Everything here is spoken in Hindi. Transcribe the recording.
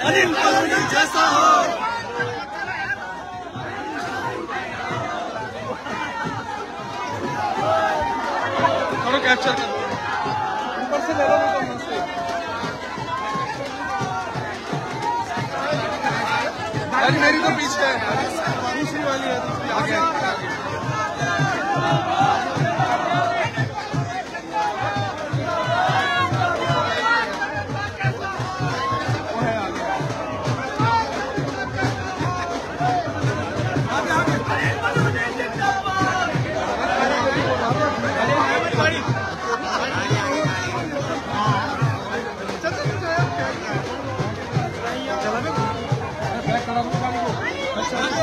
अनिल कॉलोनी जैसा हो। थोड़ा कैप्चर कर ऊपर से ले लो तो मेरी तो पीछे है दूसरी वाली है आगे चला